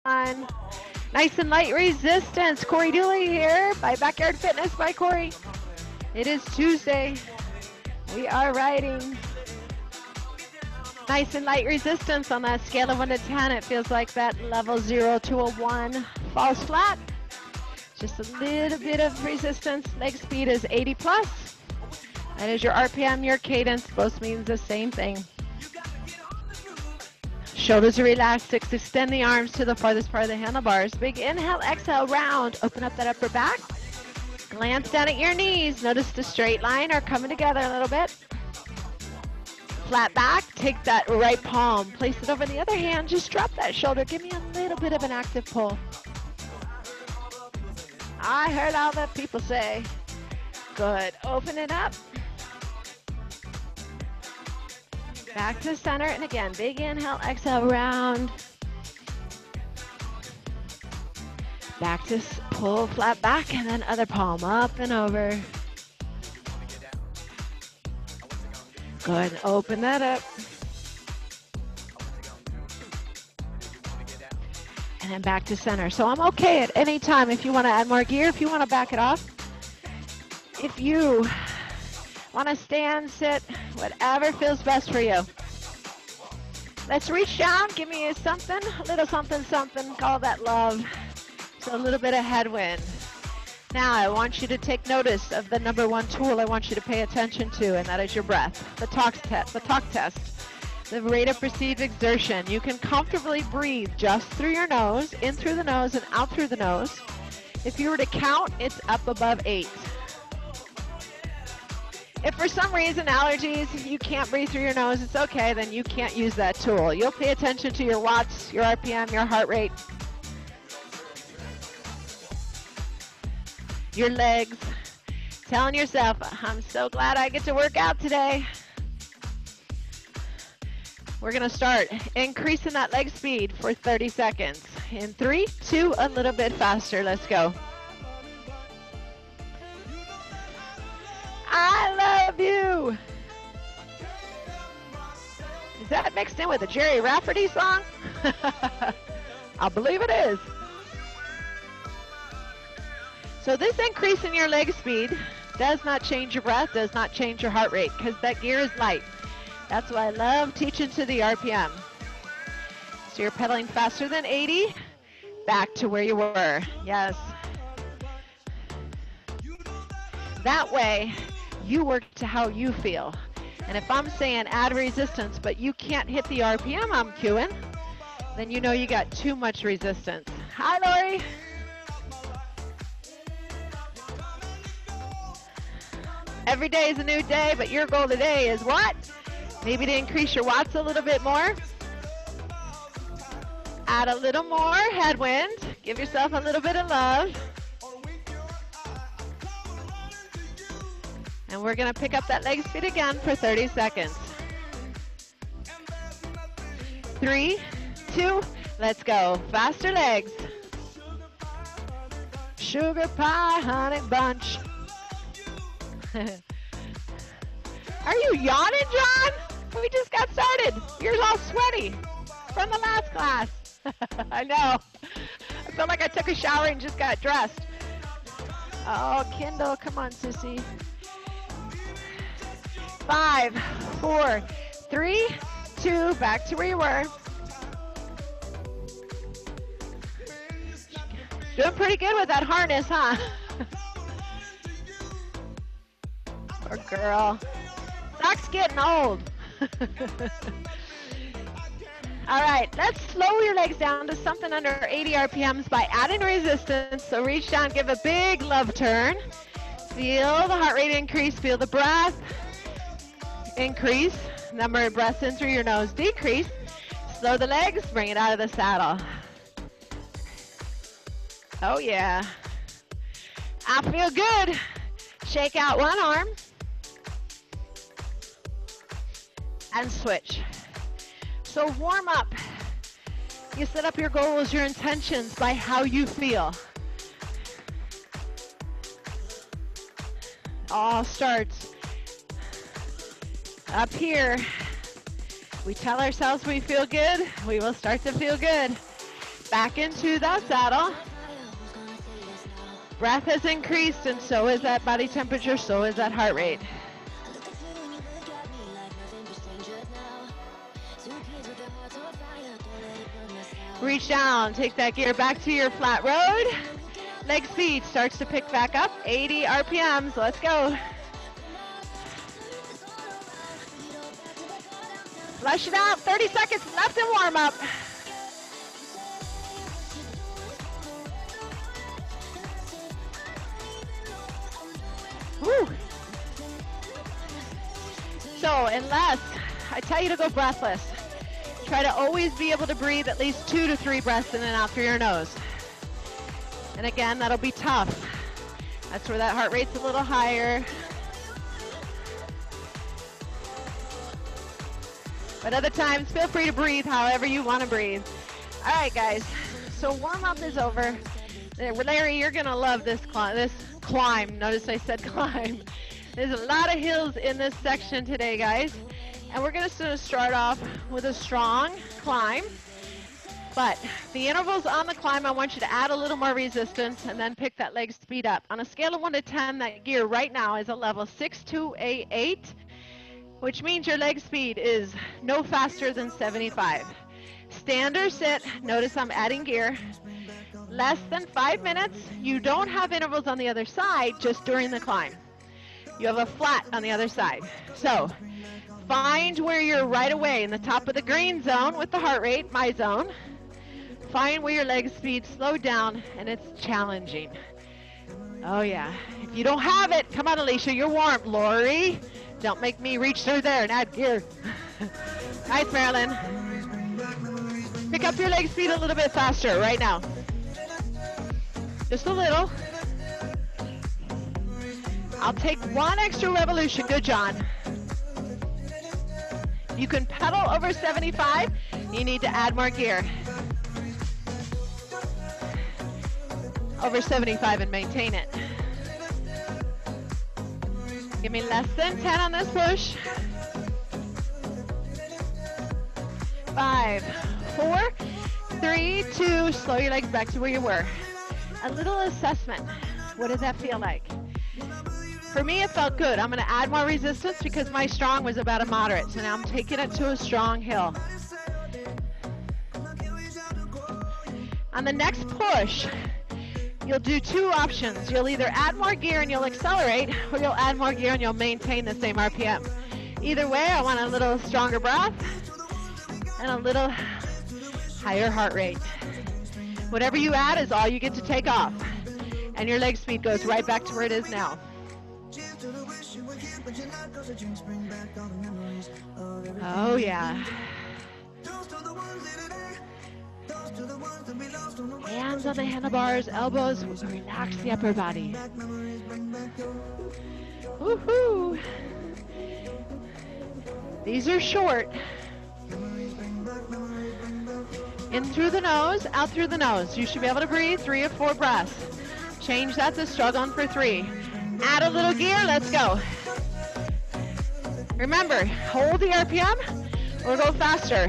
Nice and light resistance. Cory Dooley here by Backyard Fitness by Cory. It is Tuesday. We are riding. Nice and light resistance on that scale of 1 to 10. It feels like that level 0 to a 1 falls flat. Just a little bit of resistance. Leg speed is 80 plus. That is your RPM, your cadence. Both means the same thing. Shoulders are relaxed. Extend the arms to the farthest part of the handlebars. Big inhale, exhale, round. Open up that upper back. Glance down at your knees. Notice the straight line are coming together a little bit. Flat back. Take that right palm. Place it over the other hand. Just drop that shoulder. Give me a little bit of an active pull. I heard all the people say. Good. Open it up. Back to center, and again, big inhale, exhale, round. Back to pull flat back, and then other palm up and over. Good, open that up. And then back to center. So I'm okay at any time if you want to add more gear, if you want to back it off. If you want to stand, sit, whatever feels best for you. Let's reach down. Give me something, a little something, something. Call that love. So a little bit of headwind. Now I want you to take notice of the number one tool I want you to pay attention to, and that is your breath. The talk test. The rate of perceived exertion. You can comfortably breathe just through your nose, in through the nose and out through the nose. If you were to count, it's up above 8. If for some reason, allergies, you can't breathe through your nose, it's okay, then you can't use that tool. You'll pay attention to your watts, your RPM, your heart rate, your legs, telling yourself, I'm so glad I get to work out today. We're gonna start increasing that leg speed for 30 seconds. In 3, 2, a little bit faster, let's go. I love you. Is that mixed in with a Jerry Rafferty song? I believe it is. So this increase in your leg speed does not change your breath, does not change your heart rate, because that gear is light. That's why I love teaching to the RPM. So you're pedaling faster than 80, back to where you were. Yes. That way, you work to how you feel. And if I'm saying add resistance, but you can't hit the RPM I'm cueing, then you know you got too much resistance. Hi, Lori. Every day is a new day, but your goal today is what? Maybe to increase your watts a little bit more. Add a little more headwind. Give yourself a little bit of love. And we're going to pick up that leg speed again for 30 seconds. 3, 2, let's go. Faster legs. Sugar pie, honey bunch. Are you yawning, John? We just got started. You're all sweaty from the last class. I know. I feel like I took a shower and just got dressed. Oh, Kendall, come on, sissy. 5, 4, 3, 2, back to where you were. Doing pretty good with that harness, huh? Poor girl. Doc's getting old. All right, let's slow your legs down to something under 80 RPMs by adding resistance. So reach down, give a big love turn. Feel the heart rate increase, feel the breath increase. Number of breaths in through your nose decrease. Slow the legs, bring it out of the saddle. Oh yeah. I feel good. Shake out one arm. And switch. So warm up. You set up your goals, your intentions by how you feel. All starts up here. We tell ourselves we feel good, we will start to feel good. Back into that saddle. Breath has increased, and so is that body temperature, so is that heart rate. Reach down, take that gear back to your flat road. Leg speed starts to pick back up, 80 RPMs, let's go. Flush it out, 30 seconds left in warm up. Woo. So unless I tell you to go breathless, try to always be able to breathe at least 2 to 3 breaths in and out through your nose. And again, that'll be tough. That's where that heart rate's a little higher. But other times, feel free to breathe however you want to breathe. All right, guys. So warm-up is over. Larry, you're going to love this climb. Notice I said climb. There's a lot of hills in this section today, guys. And we're going to start off with a strong climb. But the intervals on the climb, I want you to add a little more resistance and then pick that leg speed up. On a scale of 1 to 10, that gear right now is a level 6 to a 8, which means your leg speed is no faster than 75. Stand or sit, notice I'm adding gear. Less than 5 minutes. You don't have intervals on the other side, just during the climb. You have a flat on the other side. So find where you're right away in the top of the green zone with the heart rate, my zone. Find where your leg speed slowed down and it's challenging. Oh yeah, if you don't have it, come on Alicia, you're warm. Lori, don't make me reach through there and add gear. Nice, Marilyn. Pick up your leg speed a little bit faster right now. Just a little. I'll take 1 extra revolution. Good, John. You can pedal over 75. You need to add more gear. Over 75 and maintain it. Give me less than 10 on this push. 5, 4, 3, 2, slow your legs back to where you were. A little assessment. What does that feel like? For me, it felt good. I'm going to add more resistance because my strong was about a moderate. So now I'm taking it to a strong hill. On the next push, you'll do 2 options. You'll either add more gear and you'll accelerate, or you'll add more gear and you'll maintain the same RPM. Either way, I want a little stronger breath and a little higher heart rate. Whatever you add is all you get to take off. And your leg speed goes right back to where it is now. Oh yeah. Hands on the handlebars, elbows, relax the upper body. Woohoo! These are short. In through the nose, out through the nose. You should be able to breathe 3 or 4 breaths. Change that to struggling for 3. Add a little gear, let's go. Remember, hold the RPM or go faster.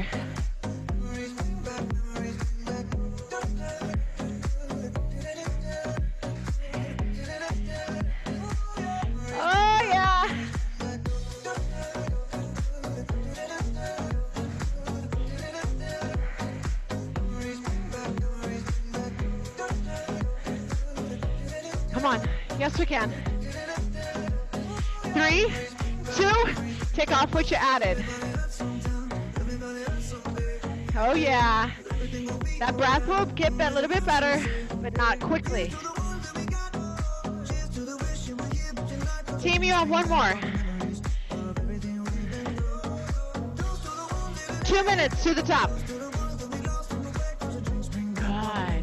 Oh yeah. Come on, yes we can. 3, 2, take off what you added. Oh yeah, that breath will get a little bit better, but not quickly. Team, you have 1 more. 2 minutes to the top. Good.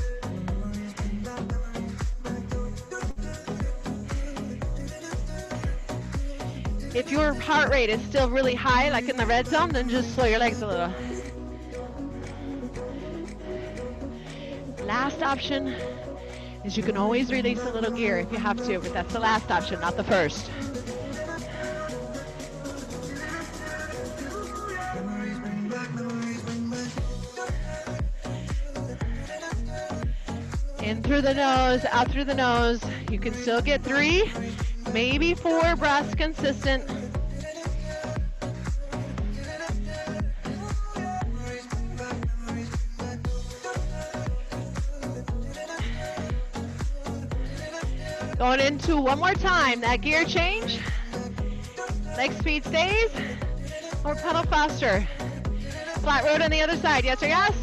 If your heart rate is still really high, like in the red zone, then just slow your legs a little. Last option is you can always release a little gear if you have to, but that's the last option, not the first. In through the nose, out through the nose. You can still get 3, maybe 4 breaths consistent. Going into one more time, that gear change. Leg speed stays, or pedal faster. Flat road on the other side, yes or yes?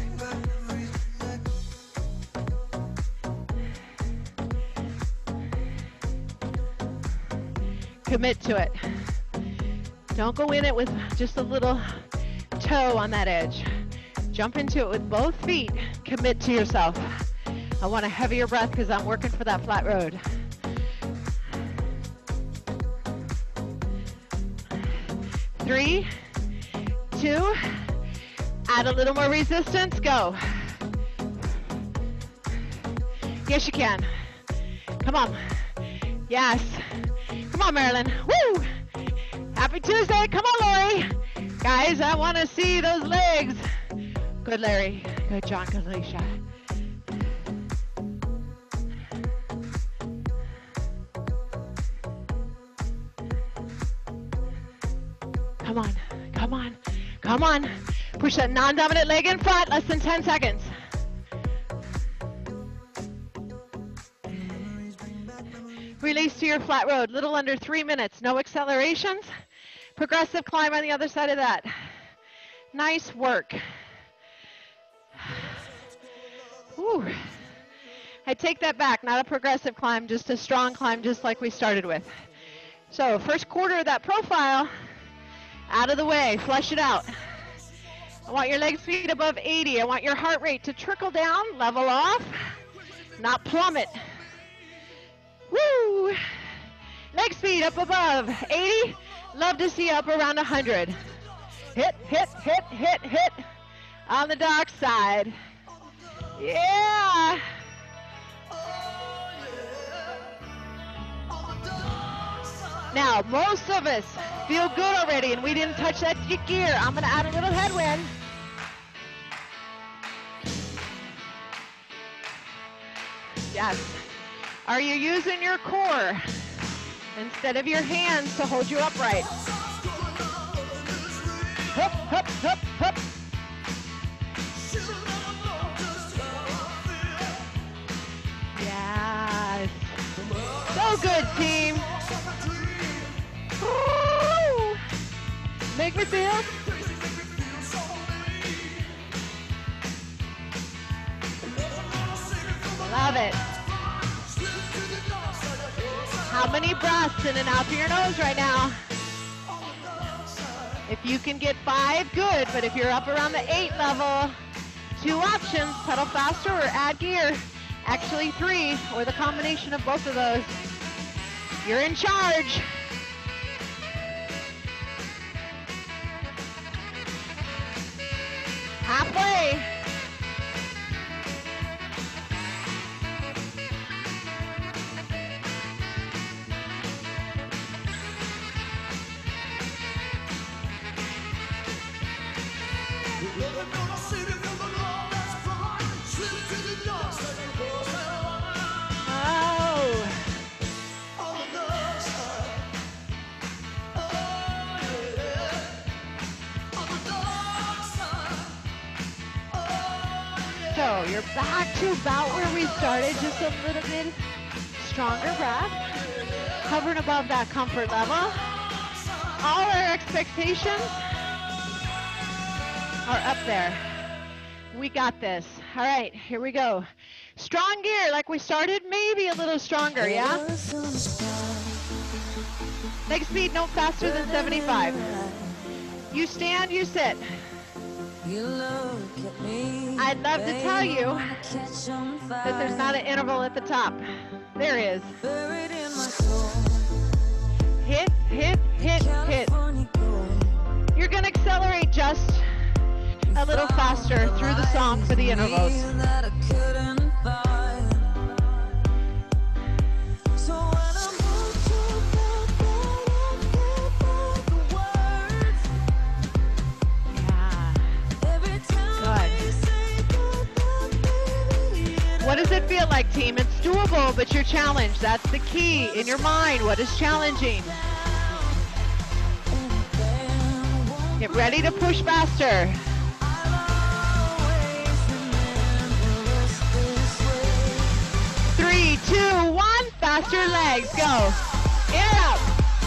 Commit to it. Don't go in it with just a little toe on that edge. Jump into it with both feet. Commit to yourself. I want a heavier breath because I'm working for that flat road. 3, 2, add a little more resistance, go. Yes, you can. Come on. Yes. Come on, Marilyn. Woo! Happy Tuesday. Come on, Lori. Guys, I want to see those legs. Good, Larry. Good, John. Good, Alicia. Come on. Come on. Come on. Push that non-dominant leg in front. Less than 10 seconds. Release to your flat road. Little under 3 minutes. No accelerations. Progressive climb on the other side of that. Nice work. Whew. I take that back. Not a progressive climb, just a strong climb, just like we started with. So first quarter of that profile, out of the way. Flush it out. I want your leg speed above 80. I want your heart rate to trickle down, level off, not plummet. Woo! Leg speed up above 80. Love to see up around 100. Hit, hit, hit, hit, hit. On the dark side. Yeah! Now, most of us feel good already, and we didn't touch that gear. I'm going to add a little headwind. Yes. Are you using your core instead of your hands to hold you upright? Hup, hup, hup, hup. Yes. So good, team. Woo! Make me feel. Love it. How many breaths in and out through your nose right now? If you can get 5, good, but if you're up around the 8 level, 2 options, pedal faster or add gear. Actually 3, or the combination of both of those. You're in charge. Halfway. So you're back to about where we started, just a little bit stronger breath, hovering above that comfort level. All our expectations are up there. We got this. All right, here we go. Strong gear like we started, maybe a little stronger, yeah? Leg speed no faster than 75. You stand, you sit. I'd love to tell you that there's not an interval at the top. There is. Hit, hit, hit, hit. You're going to accelerate just a little faster through the song for the intervals. What does it feel like, team? It's doable, but you're challenged. That's the key in your mind. What is challenging? Get ready to push faster. Three, two, one. Faster legs. Go. In and out.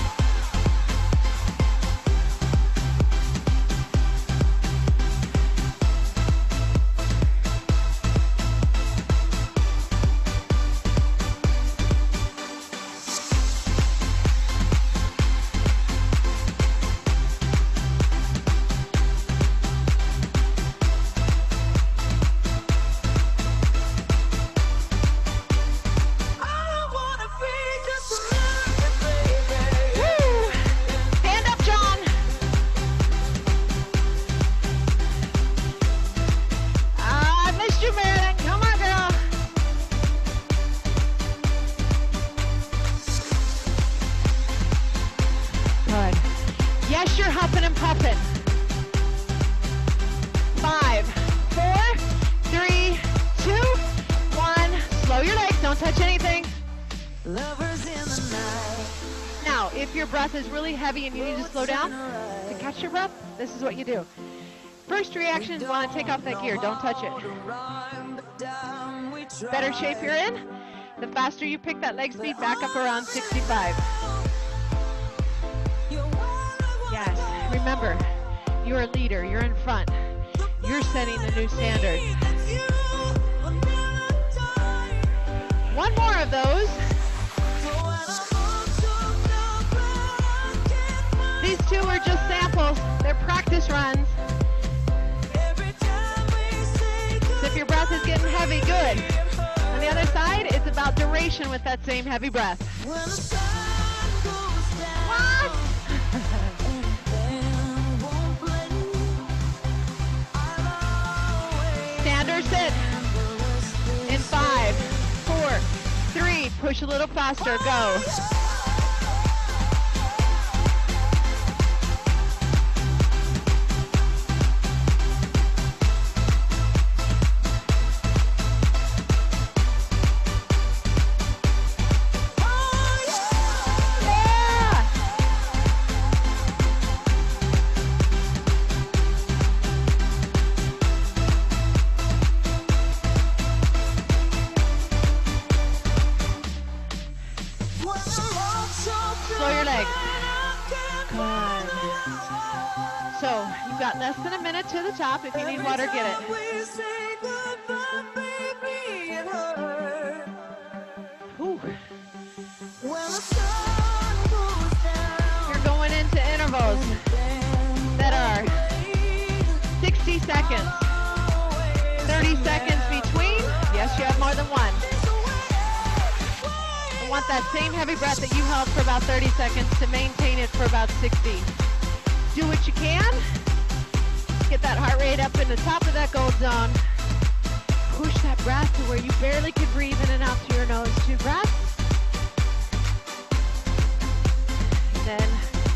Is really heavy and you need to slow down to catch your breath, this is what you do. First reaction is want to take off that gear. Don't touch it. Better shape you're in, the faster you pick that leg speed back up around 65. Yes, remember, you're a leader. You're in front. You're setting the new standard. One more of those. These two are just samples. They're practice runs. So if your breath is getting heavy, good. On the other side, it's about duration with that same heavy breath. What? Stand or sit. In 5, 4, 3. Push a little faster. Go. To the top. If you need water, get it. Ooh. You're going into intervals that are 60 seconds, 30 seconds between. Yes, you have more than one. I want that same heavy breath that you held for about 30 seconds to maintain it for about 60. Do what you can. Get that heart rate up in the top of that gold zone. Push that breath to where you barely can breathe in and out through your nose. 2 breaths. And then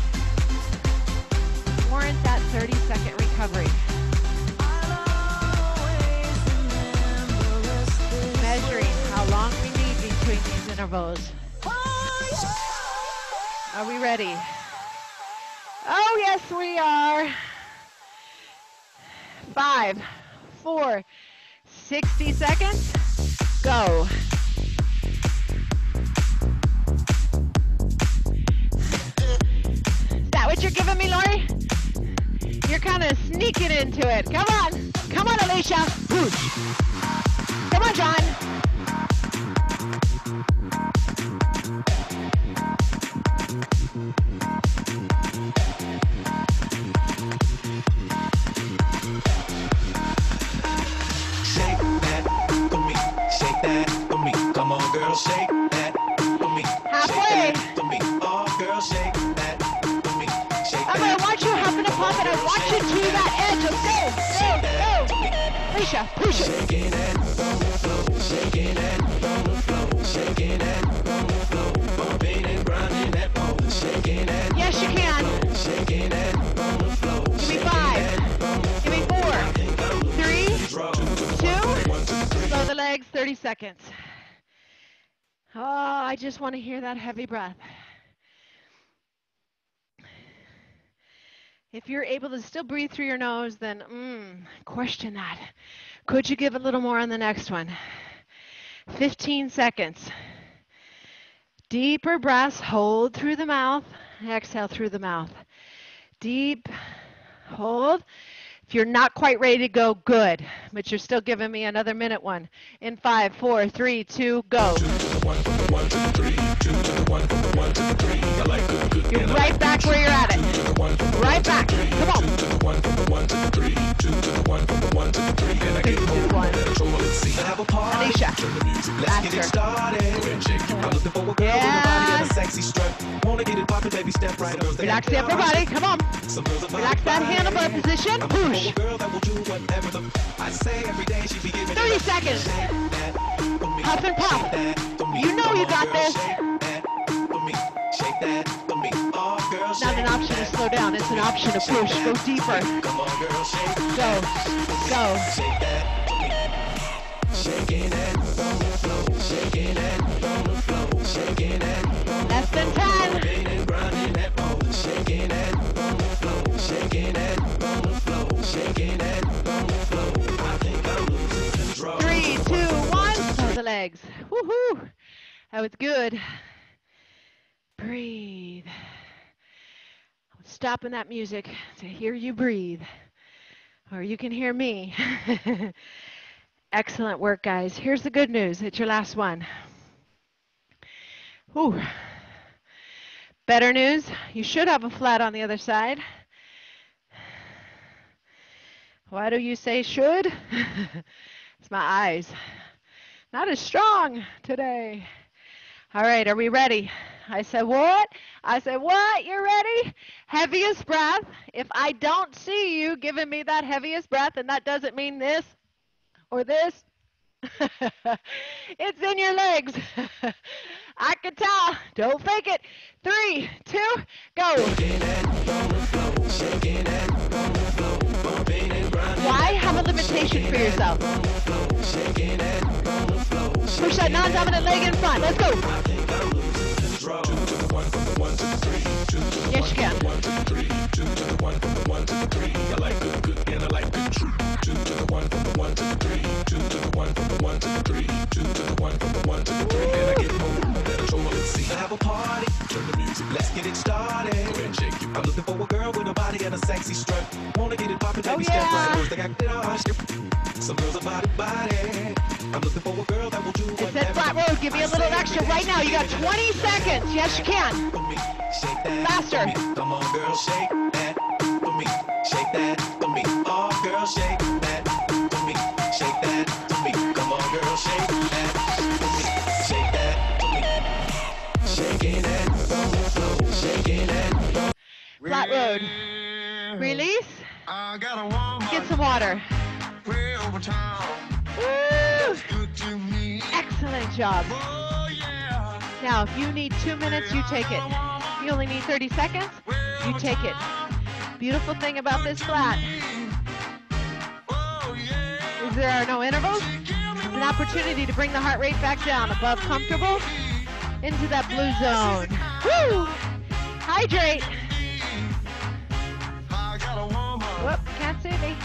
warrant that 30-second recovery. Measuring how long we need between these intervals. Are we ready? Oh, yes, we are. 5, 4, 60 seconds. Go. Is that what you're giving me, Lori? You're kind of sneaking into it. Come on. Come on, Alicia. Come on, John. Shake that for me. Halfway. For me. Oh, girl, shake that for me. Shake I'm going to want you huffing and puffing. I want you to that edge of go. Alicia, push it. Shaking that on the floor. Shaking that on the floor. Shaking that on the floor. Bumping and grinding that pole. Shaking that. Yes, you can. Shaking that on the floor. Give me 5. Give me 4. 3, 2. Slow the legs, 30 seconds. Oh, I just want to hear that heavy breath. If you're able to still breathe through your nose, then question that. Could you give a little more on the next one? 15 seconds. Deeper breaths, hold through the mouth, exhale through the mouth. Deep, hold. If you're not quite ready to go, good, but you're still giving me another minute one. In 5, 4, 3, 2, go. You're right back where you're at it. Right back. Come on. 3, 2, 1. Alicia. Yeah. Relax the upper body. Come on. Relax that handlebar position. Push. 30 seconds. Huff and puff. You know you got this. Not an option to slow down. It's an option to push. Go deeper. Go. Go. Less than 10. 3, 2, 1. Slow the legs. Woohoo! That was good. Breathe. I'm stopping that music to hear you breathe. Or you can hear me. Excellent work, guys. Here's the good news. It's your last one. Whew. Better news, you should have a flat on the other side. Why do you say should? It's my eyes. Not as strong today. All right, are we ready? I said what? I said what? You're ready? Heaviest breath. If I don't see you giving me that heaviest breath, and that doesn't mean this or this, it's in your legs. I can tell. Don't fake it. 3, 2, go. Why have a limitation for yourself? Push that non-dominant leg in front. Let's go. Yes, you can. Have a party, turn the music, let's get it started. I'm looking for a girl with a body and a sexy strut. Wanna get it poppin', baby, step right. They got it all. Some girls are body. I'm looking for a girl that will do it. It said flat road, give me a little extra right now. You got 20 seconds. Yes, you can. Faster. Come on, girl, shake that for me. Shake that for me. Oh, girl, shake that for me. Shake that for me. Come on, girl, shake that for me. Shake that for me. Shaking it, shaking it. Flat road. Release. Get some water. Woo! Excellent job. Now, if you need 2 minutes, you take it. If you only need 30 seconds, you take it. Beautiful thing about this flat is there are no intervals. It's an opportunity to bring the heart rate back down above comfortable into that blue zone. Woo! Hydrate. Whoop, can't see me.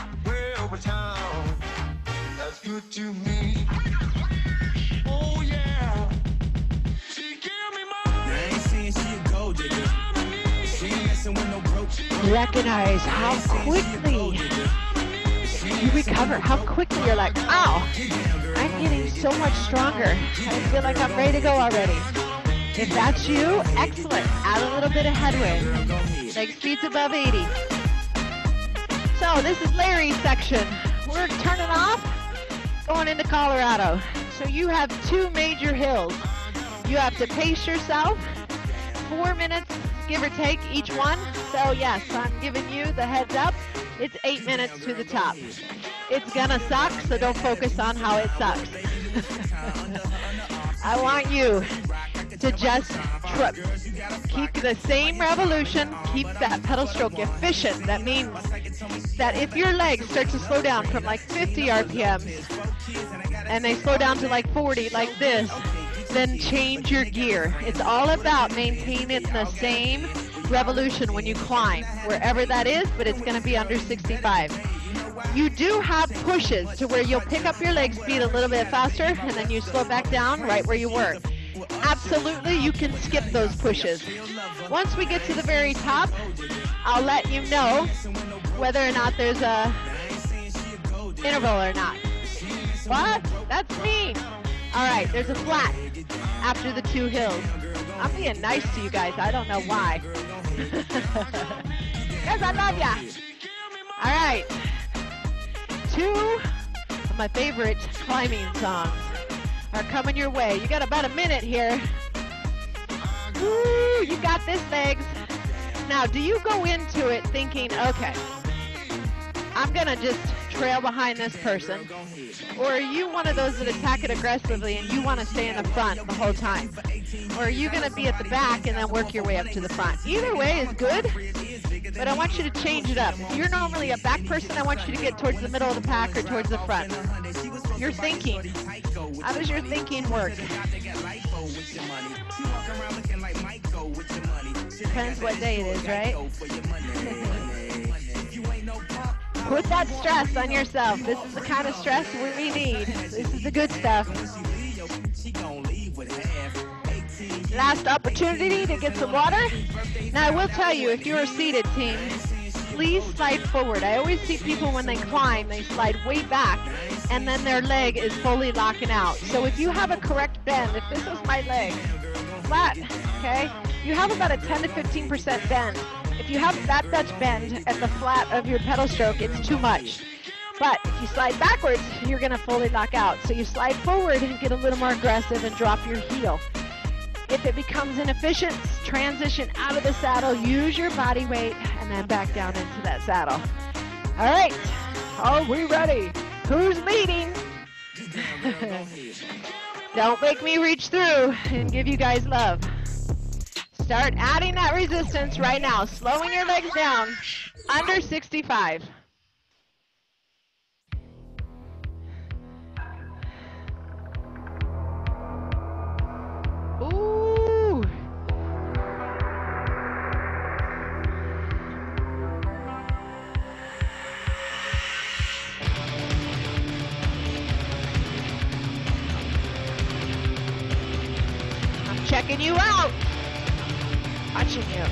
That's good to me. Oh yeah. She give me more. I ain't saying she a gold digger. She ain't messing with no broke. Recognize how quickly you recover, how quickly you're like, ow, I'm getting so much stronger. I feel like I'm ready to go already. If that's you, excellent. Add a little bit of headwind. Leg speed's above 80. So this is Larry's section. We're turning off, going into Colorado. So you have 2 major hills. You have to pace yourself, 4 minutes, give or take, each one. So yes, I'm giving you the heads up. It's 8 minutes to the top. It's gonna suck, so don't focus on how it sucks. I want you to just keep the same revolution, keep that pedal stroke efficient. That means that if your legs start to slow down from like 50 RPMs and they slow down to like 40 like this, then change your gear. It's all about maintaining the same revolution when you climb, wherever that is, but it's going to be under 65. You do have pushes to where you'll pick up your leg speed a little bit faster, and then you slow back down right where you were. Absolutely, you can skip those pushes. Once we get to the very top, I'll let you know whether or not there's a interval or not. What? That's mean. All right, there's a flat after the 2 hills. I'm being nice to you guys. I don't know why. Because I love ya. All right. 2 of my favorite climbing songs are coming your way. You got about a minute here. Woo, you got this, legs. Now, do you go into it thinking, okay, I'm going to just trail behind this person? Or are you one of those that attack it aggressively and you want to stay in the front the whole time? Or are you going to be at the back and then work your way up to the front? Either way is good, but I want you to change it up. If you're normally a back person, I want you to get towards the middle of the pack or towards the front. Your thinking. How does your thinking work? Depends what day it is, right? Put that stress on yourself. This is the kind of stress we need. This is the good stuff. Last opportunity to get some water. Now I will tell you, if you're seated, team, please slide forward. I always see people when they climb, they slide way back and then their leg is fully locking out. So if you have a correct bend, if this was my leg, flat, okay, you have about a 10 to 15% bend. If you have that much bend at the flat of your pedal stroke, it's too much. But if you slide backwards, you're going to fully lock out. So you slide forward and get a little more aggressive and drop your heel. If it becomes inefficient, transition out of the saddle, use your body weight, and then back down into that saddle. All right, are we ready? Who's leading? Don't make me reach through and give you guys love. Start adding that resistance right now, slowing your legs down, under 65. Ooh. I'm checking you out. Watching you.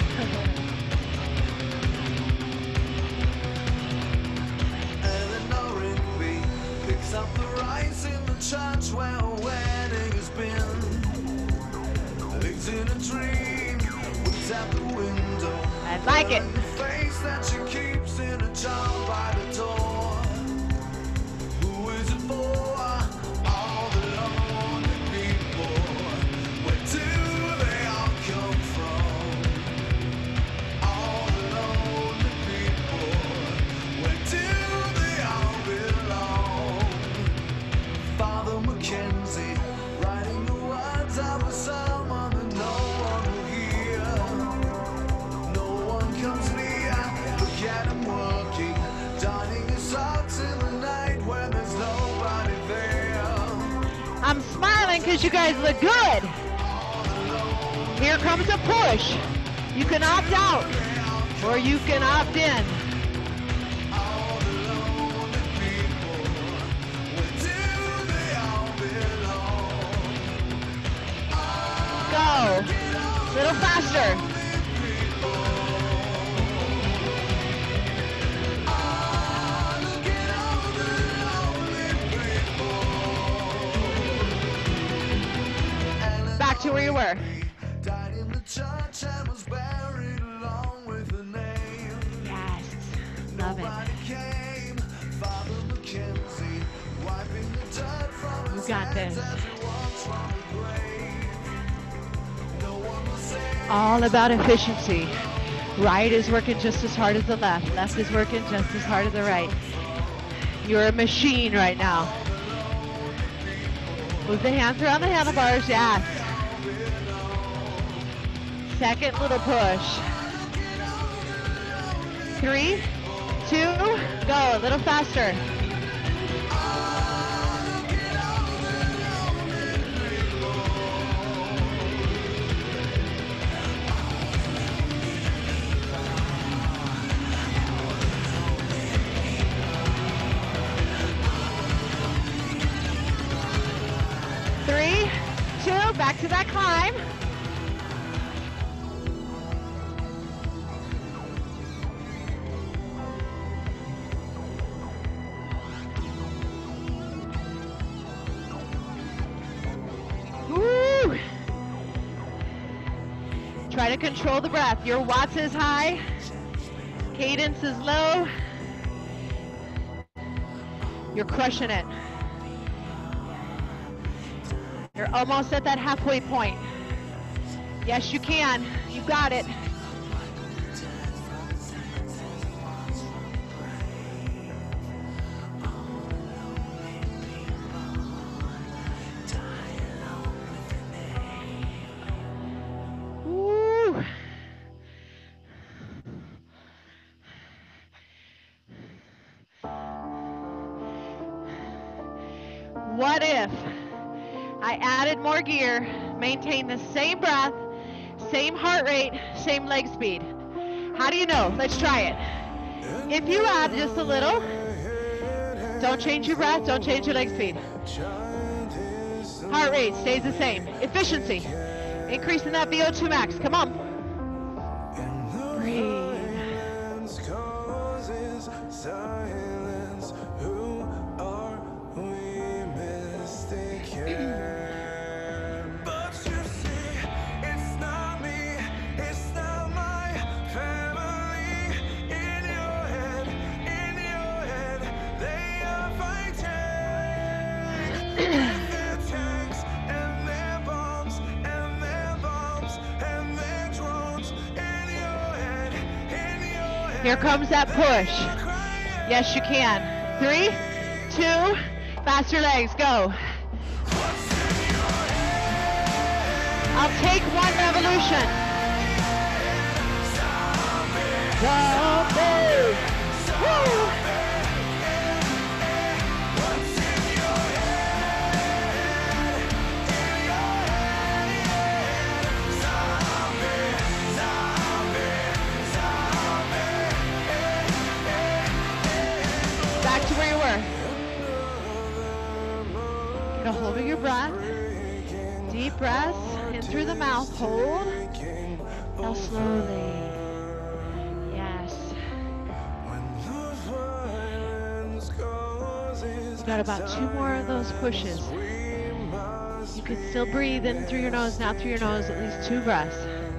Eleanor Rigby picks up the rice in the church where a wedding has been. Lives in a dream, looks out the window. I like it. The face that she keeps in a jar by the door. Who is it for? All the lonely people. Where do they all come from? All the lonely people. Where do they all belong? Father Mackenzie, writing the words of a someone that no one will hear. No one comes near. Look at him working, darning his socks in the night when there's nobody there. I'm smiling because you guys look good. Here comes a push. You can opt out or you can opt in. All the lonely people, where do they all belong? Go. A little faster. Look at all the lonely people. Back to where you were. Died in the church and was buried along with her name. Yes. Love it. Nobody came. Father Mackenzie wiping the dirt from his You got hands this. as he walks from the grave. No one will say All about efficiency. Right is working just as hard as the left. Left is working just as hard as the right. You're a machine right now. Move the hands around the handlebars. Yes. Second little push. 3, 2, go. A little faster. back to that climb. Woo! Try to control the breath. Your watts is high, cadence is low. You're crushing it. You're almost at that halfway point. Yes, you can. You got it. Woo. What if I added more gear, maintained the same breath, same heart rate, same leg speed? How do you know? Let's try it. If you add just a little, don't change your breath, don't change your leg speed. Heart rate stays the same. Efficiency, increasing that VO2 max. Come on. Breathe. Here comes that push. Yes, you can. 3, 2, faster legs, go. I'll take one revolution. Zombie. Woo. Back to where you were. Get a hold of your breath. Deep breaths in through the mouth. Hold. Now slowly. Yes. You got about 2 more of those pushes. You can still breathe in through your nose, now through your nose, at least 2 breaths.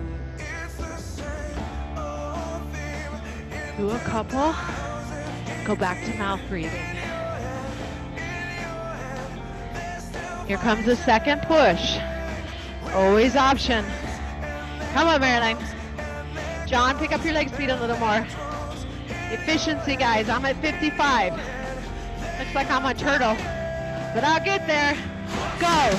Do a couple. Go back to mouth breathing. Here comes the second push. Always option. Come on, Marilyn. John, pick up your leg speed a little more. Efficiency, guys. I'm at 55. Looks like I'm a turtle, but I'll get there. Go.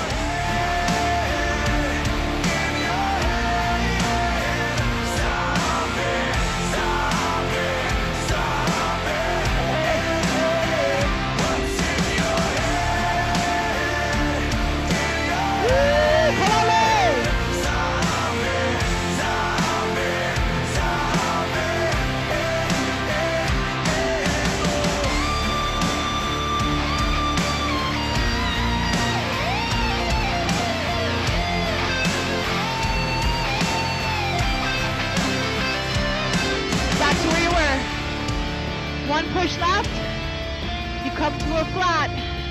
One push left, you come to a flat.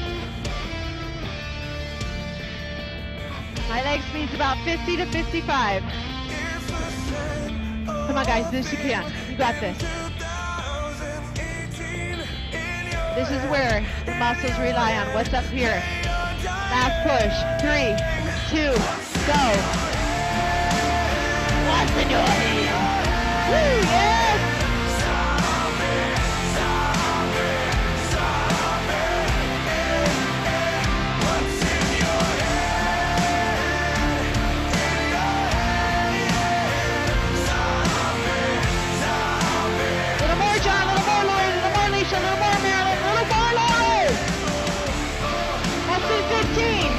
My leg speed's about 50 to 55. Come on guys, this you can. You got this. This is where the muscles rely on what's up here. Last push, 3, 2, go. What's in your hand? Woo, yes! A little more, Marilyn. A little more, Lori. That's in 15.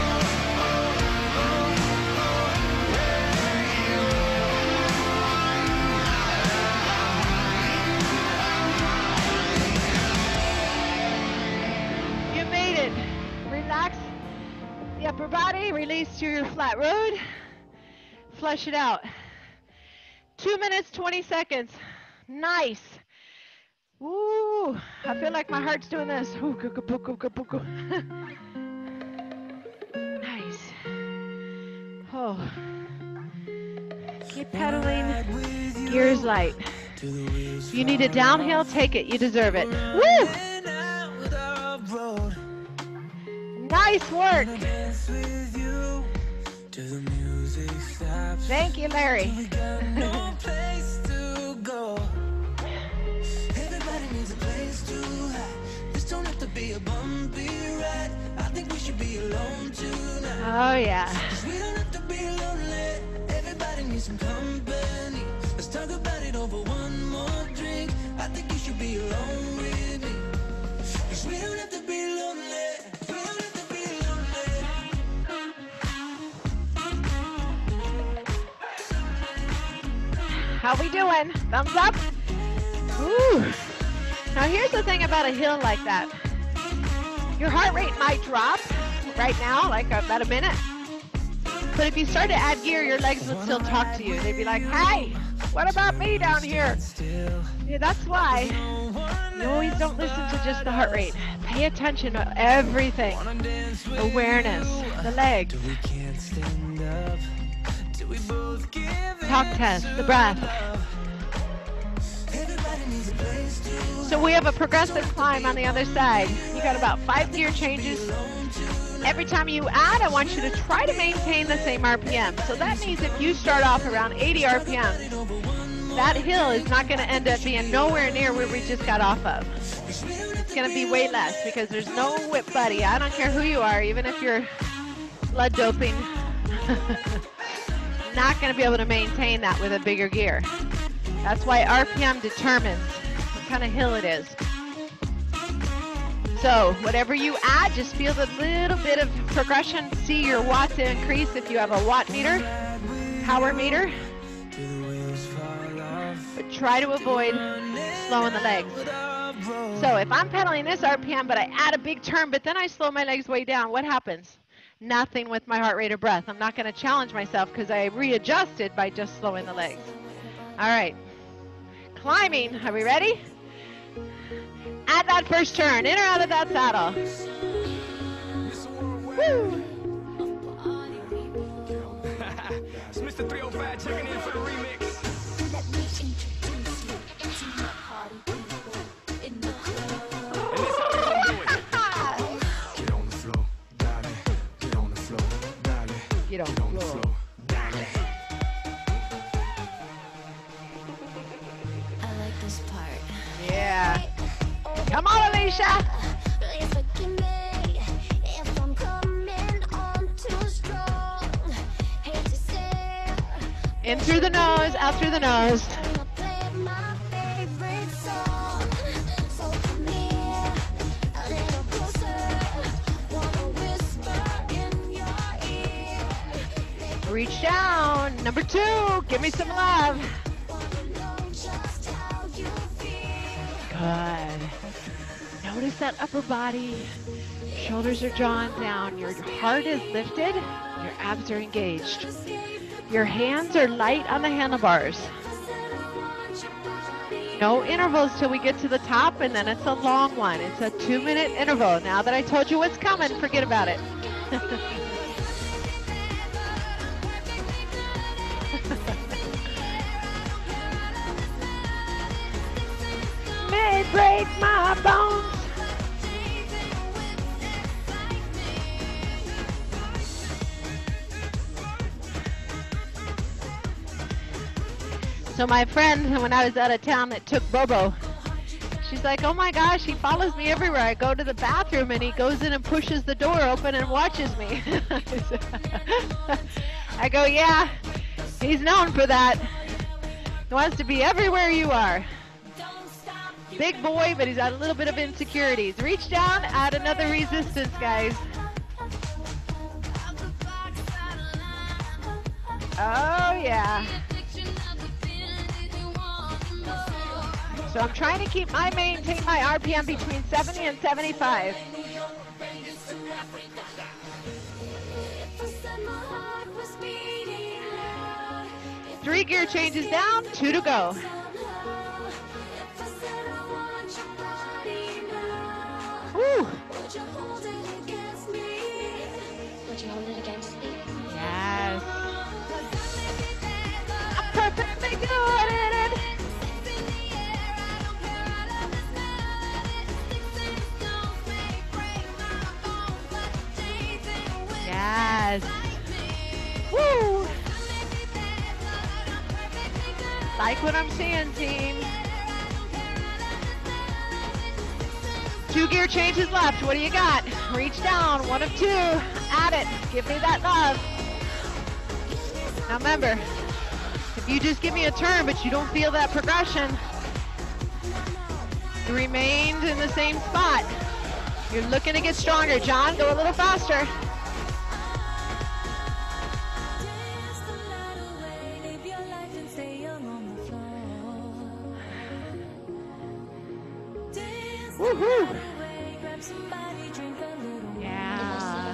You made it. Relax the upper body, release to your flat road. Flush it out. 2 minutes, 20 seconds. Nice. Ooh, I feel like my heart's doing this. Ooh, nice. Oh. Keep pedaling. Gears light. If you need a downhill, take it. You deserve it. Woo! Nice work. Thank you, Larry. Everybody needs a place to hide. This don't have to be a bumpy ride. I think we should be alone tonight. Oh, yeah. We don't have to be lonely. Everybody needs some company. Let's talk about it over one more drink. I think you should be alone with me. 'Cause we don't have to be lonely. We don't have to be lonely. How we doing? Thumbs up? Ooh. Now here's the thing about a hill like that. Your heart rate might drop right now, like about a minute. But if you start to add gear, your legs would still talk to you. They'd be like, hey, what about me down here? Yeah, that's why you always don't listen to just the heart rate. Pay attention to everything. Awareness, the legs. Talk test, the breath. So we have a progressive climb on the other side. You got about 5 gear changes. Every time you add, I want you to try to maintain the same RPM. So that means if you start off around 80 RPM, that hill is not going to end up being nowhere near where we just got off of. It's going to be way less because there's no whip buddy. I don't care who you are, even if you're blood doping. Not going to be able to maintain that with a bigger gear. That's why RPM determines what kind of hill it is. So whatever you add, just feel the little bit of progression. See your watts increase if you have a watt meter, power meter. But try to avoid slowing the legs. So if I'm pedaling this RPM, but I add a big turn, but then I slow my legs way down, what happens? Nothing with my heart rate or breath. I'm not going to challenge myself because I readjusted by just slowing the legs. All right. Climbing. Are we ready? Add that first turn. In or out of that saddle. Woo. It's Mr. 305 checking in for the remix. Let me introduce you to my party people in the club. And this how we gonna do it. Get on the floor, darling. Get on the floor, darling. Get on the floor. darling. I like this part. Yeah. Come on, Alicia. Please forgive me if I'm coming on too strong. Hate to say, In through the nose, out through the nose. I'ma play my favorite song. So come here, a little closer. Wanna whisper in your ear. Reach down. Number 2. Give me some love. Wanna know just how you feel. Good. Notice that upper body. Shoulders are drawn down. Your heart is lifted. Your abs are engaged. Your hands are light on the handlebars. No intervals till we get to the top, and then it's a long one. It's a 2-minute interval. Now that I told you what's coming, forget about it. May break my bones. So my friend, when I was out of town, that took Bobo, she's like, oh my gosh, he follows me everywhere. I go to the bathroom and he goes in and pushes the door open and watches me. I go, yeah, he's known for that. He wants to be everywhere you are. Big boy, but he's got a little bit of insecurities. Reach down, add another resistance, guys. Oh, yeah. So I'm trying to maintain my RPM between 70 and 75. 3 gear changes down, 2 to go. Woo. Would you hold it against me? Yes. I'm perfectly good at it. Yes. Woo. Like what I'm seeing, team. 2 gear changes left. What do you got? Reach down. 1 of 2. Add it. Give me that love. Now remember, if you just give me a turn but you don't feel that progression, you remained in the same spot. You're looking to get stronger. John, go a little faster. Woohoo! Yeah.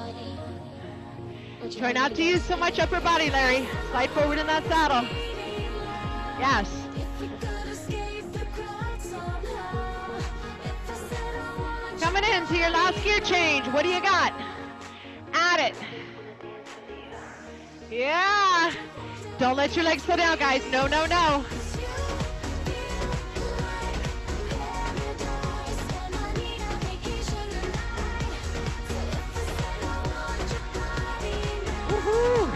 Try not to use so much upper body, Larry. Slide forward in that saddle. Yes. Coming into your last gear change. What do you got? Add it. Yeah. Don't let your legs slow down, guys. No, no, no. Woohoo.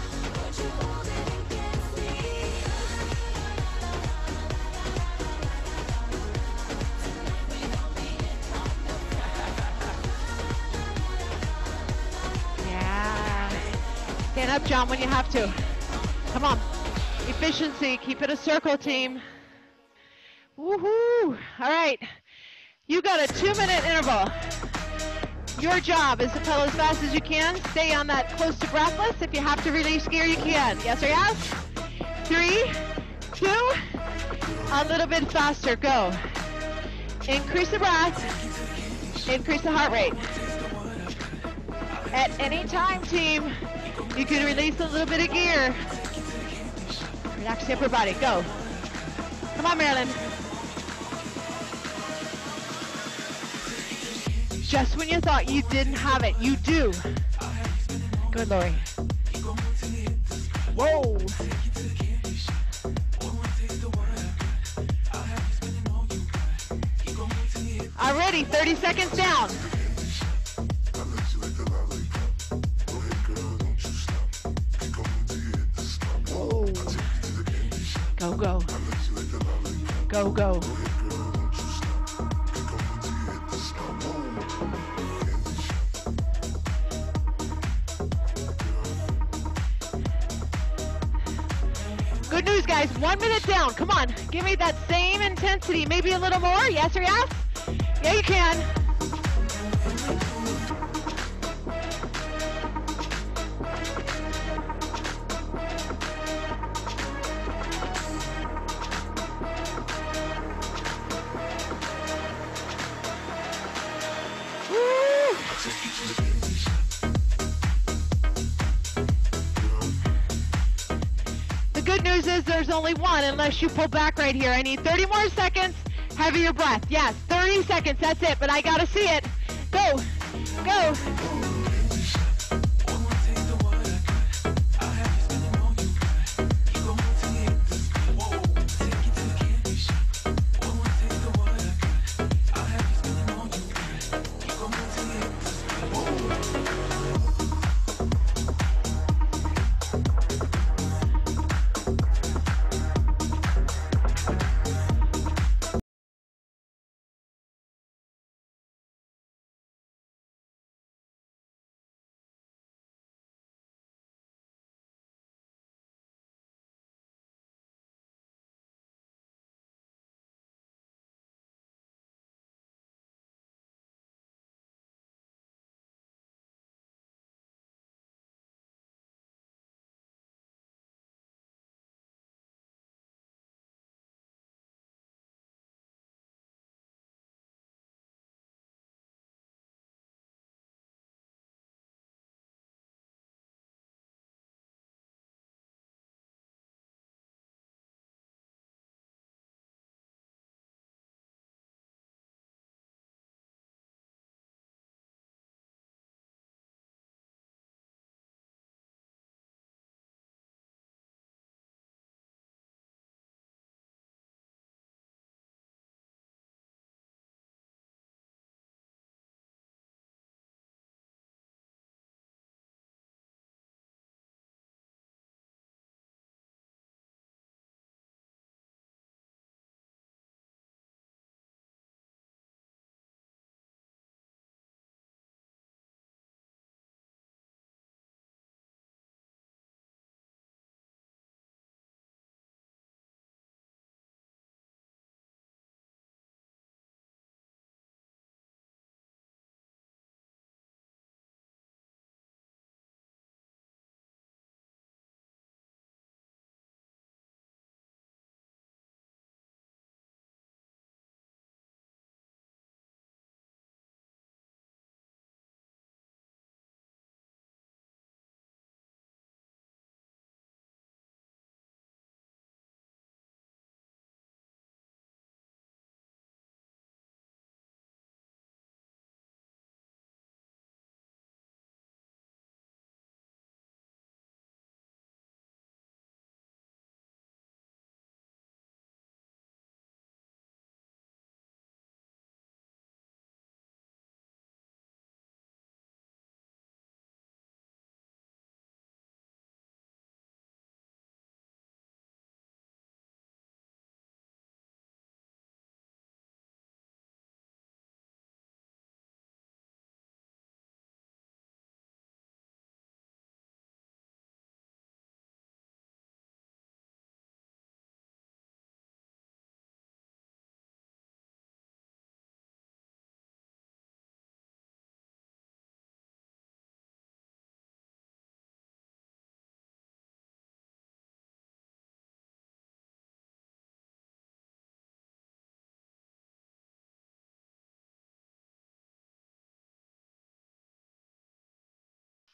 Yeah. Stand up, John, when you have to. Come on. Efficiency. Keep it a circle, team. Woohoo. All right. You got a 2-minute interval. Your job is to pedal as fast as you can. Stay on that close to breathless. If you have to release gear, you can. Yes or yes? 3, 2, a little bit faster. Go. Increase the breath. Increase the heart rate. At any time, team, you can release a little bit of gear. Relax the upper body. Go. Come on, Marilyn. Just when you thought you didn't have it, you do. Good, Lori. Whoa. Already, 30 seconds down. Whoa. Go, go. Go, go. Good news, guys. 1 minute down. Come on. Give me that same intensity. Maybe a little more. Yes or yes? Yeah, you can. Woo! The good news is there's only one unless you pull back right here. I need 30 more seconds. Heavier breath. Yes, 30 seconds. That's it, but I got to see it. Go. Go.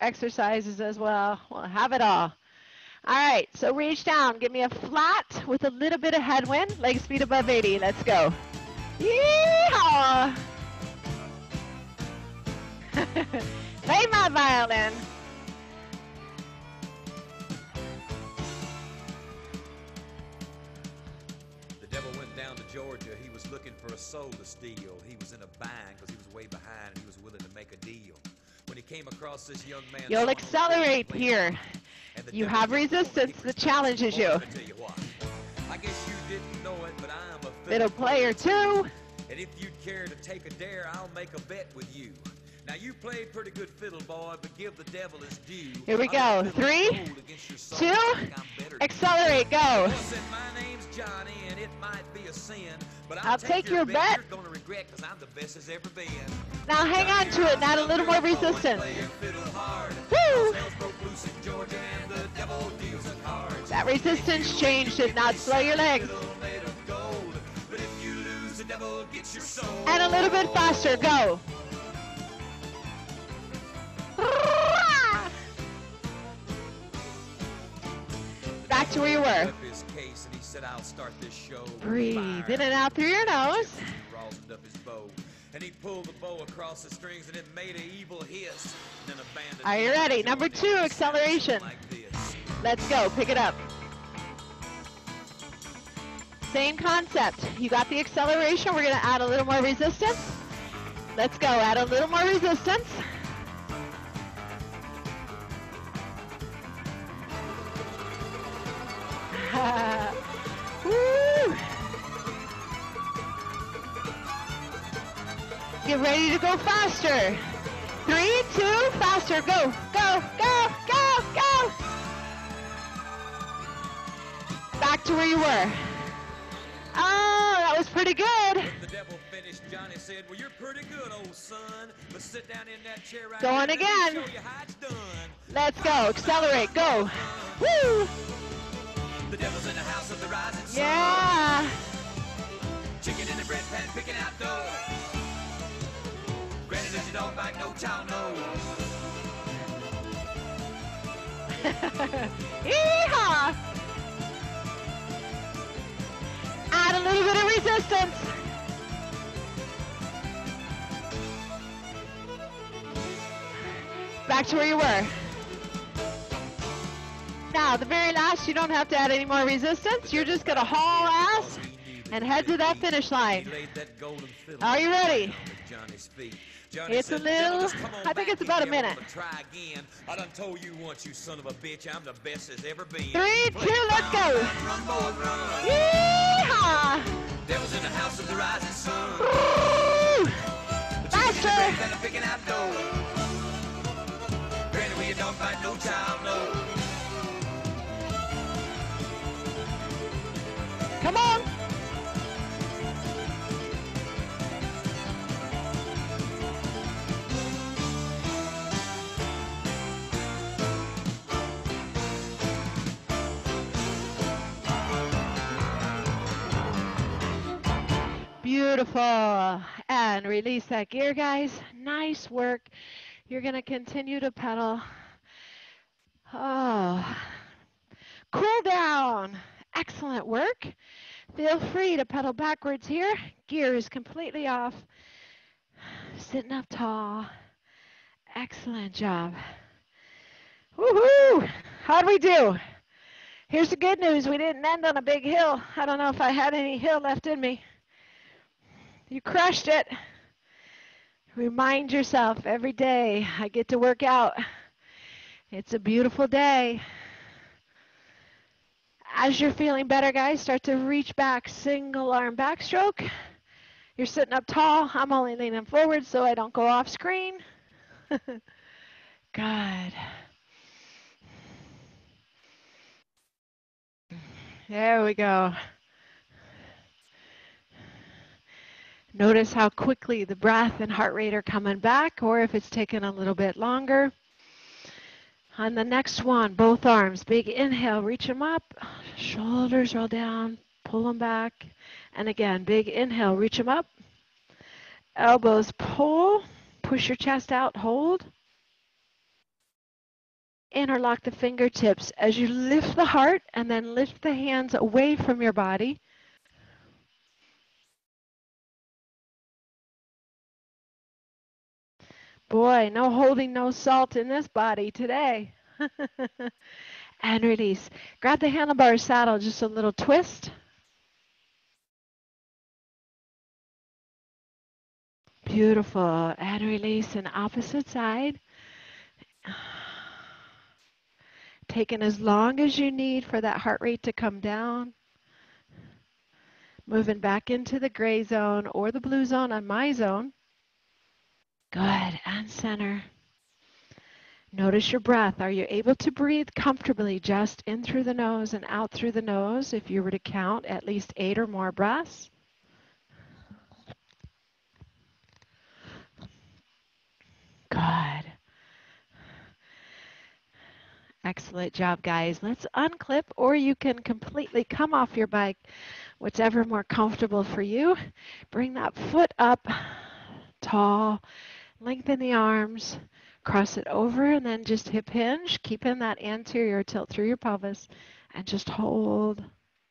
exercises as well. We'll have it all. All right, so reach down. Give me a flat with a little bit of headwind. Legs feet above 80. Let's go. Yeehaw! Play my violin. The devil went down to Georgia. He was looking for a soul to steal. He was in a bind because he was way behind and he was willing to make a deal. When he came across this young man, You'll accelerate here. You have resistance that challenges you. I guess you didn't know it, but I'm a Fiddle player too. And if you'd care to take a dare, I'll make a bet with you. Now you played pretty good fiddle, boy, but give the devil his due. Here we go. 3, 2, accelerate, go. My name's Johnny, and it might be a sin, but I'll take your bet. You're gonna regret because I'm the best as ever been. Now hang on to it, and add a little more resistance. Woo! That resistance change did not slow your legs. And a little bit faster, go. Back to where you were. Breathe in and out through your nose. And he pulled the bow across the strings and it made an evil hiss. Are you ready? Number 2, acceleration. Let's go, pick it up. Same concept. You got the acceleration. We're going to add a little more resistance. Let's go, add a little more resistance. Woo! Get ready to go faster. 3, 2, faster. Go, go, go, go, go. Back to where you were. Oh, that was pretty good. The devil finished, Johnny said, well, you're pretty good, old son. But sit down in that chair right Going here, again. let me show you how it's done. Let's go. Accelerate. Go. Woo! The devil's in the house of the rising sun. Yeah. Chicken in the bread pan, picking out dough. Granted, if you don't bite, no child knows. Yeehaw! Add a little bit of resistance. Back to where you were. Now, the very last, you don't have to add any more resistance. You're just going to haul ass and head to that finish line. Are you ready? It's a little, I think it's about a minute. I done told you once, you son of a bitch, I'm the best as ever been. 3, 2, let's go. Yeehaw! Devil's in the house of the rising sun. Woo! Faster! Picking out dough. Granted, when you don't bite, no child knows. Come on! Beautiful. And release that gear, guys. Nice work. You're going to continue to pedal. Oh. Cool down. Excellent work. Feel free to pedal backwards here. Gear is completely off. Sitting up tall. Excellent job. Woohoo! How'd we do? Here's the good news. We didn't end on a big hill. I don't know if I had any hill left in me. You crushed it. Remind yourself every day I get to work out. It's a beautiful day. As you're feeling better, guys, start to reach back, single arm backstroke. You're sitting up tall. I'm only leaning forward so I don't go off screen. Good. There we go. Notice how quickly the breath and heart rate are coming back, or if it's taking a little bit longer. On the next one, both arms, big inhale, reach them up, shoulders roll down, pull them back. And again, big inhale, reach them up, elbows pull, push your chest out, hold. Interlock the fingertips as you lift the heart and then lift the hands away from your body. Boy, no holding, no salt in this body today. And release. Grab the handlebar saddle, just a little twist. Beautiful. And release an opposite side. Taking as long as you need for that heart rate to come down. Moving back into the gray zone or the blue zone on my zone. Good. And center. Notice your breath. Are you able to breathe comfortably just in through the nose and out through the nose if you were to count at least 8 or more breaths? Good. Excellent job, guys. Let's unclip, or you can completely come off your bike, whichever more comfortable for you. Bring that foot up tall, lengthen the arms, cross it over, and then just hip hinge, keeping that anterior tilt through your pelvis, and just hold.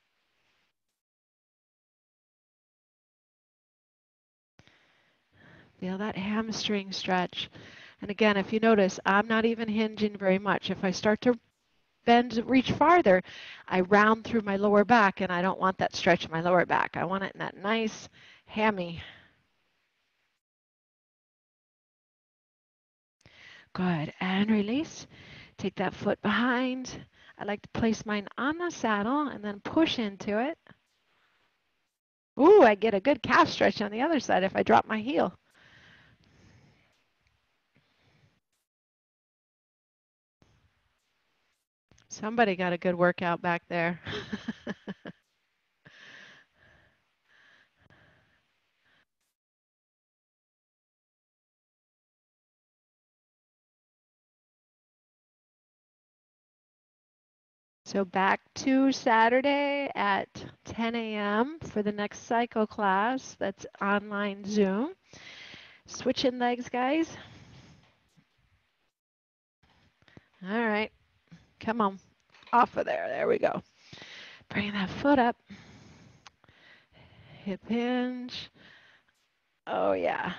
Feel that hamstring stretch. And again, if you notice, I'm not even hinging very much. If I start to bend, reach farther, I round through my lower back, and I don't want that stretch in my lower back. I want it in that nice hammy. Good. And release. Take that foot behind. I like to place mine on the saddle and then push into it. Ooh, I get a good calf stretch on the other side if I drop my heel. Somebody got a good workout back there. So back to Saturday at 10 a.m. for the next cycle class. That's online Zoom. Switching legs, guys. All right. Come on. Off of there. There we go. Bring that foot up. Hip hinge. Oh, yeah.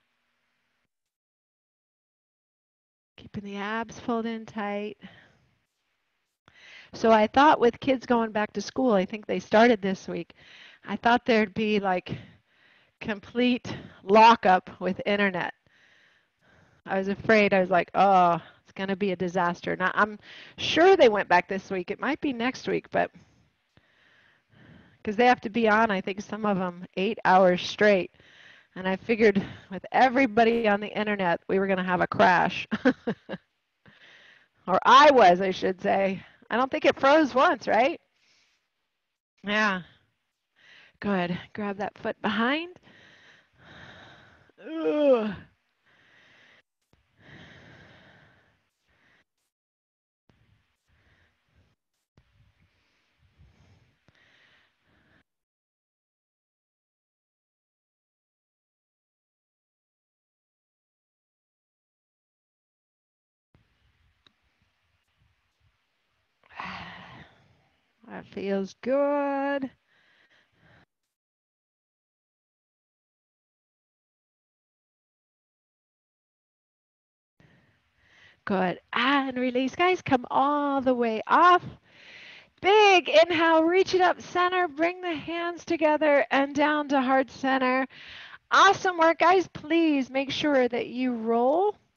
Keeping the abs pulled in tight. So I thought with kids going back to school, I think they started this week, I thought there'd be like complete lockup with internet. I was afraid. I was like, oh, it's going to be a disaster. Now, I'm sure they went back this week. It might be next week, but because they have to be on, I think some of them 8 hours straight. And I figured with everybody on the internet, we were going to have a crash. Or I was, I should say. I don't think it froze once, right? Yeah. Good. Grab that foot behind. Ugh. That feels good. Good. And release, guys. Come all the way off. Big inhale, reach it up center, bring the hands together and down to heart center. Awesome work, guys. Please make sure that you roll